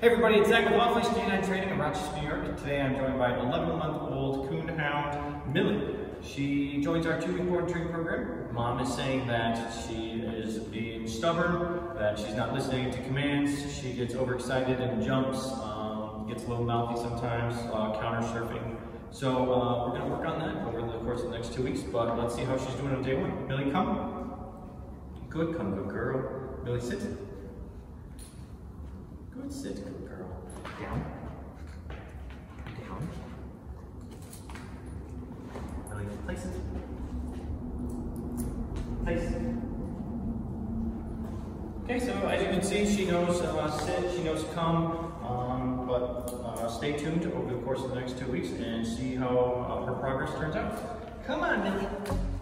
Hey everybody, it's Zach with Off-Leash Canine Training in Rochester, New York. Today I'm joined by 11-month-old Coonhound Millie. She joins our 2-week board and train program. Mom is saying that she is being stubborn, that she's not listening to commands, she gets overexcited and jumps, gets a little mouthy sometimes, counter surfing. So we're going to work on that over the course of the next 2 weeks, but let's see how she's doing on day 1. Millie, come. Good, come, good girl. Millie, sit. Good, sit, good girl. Down. Down. Millie, place it. Place. Okay, so as you can see, she knows sit, she knows come, but stay tuned over the course of the next 2 weeks and see how her progress turns out. Come on, Millie.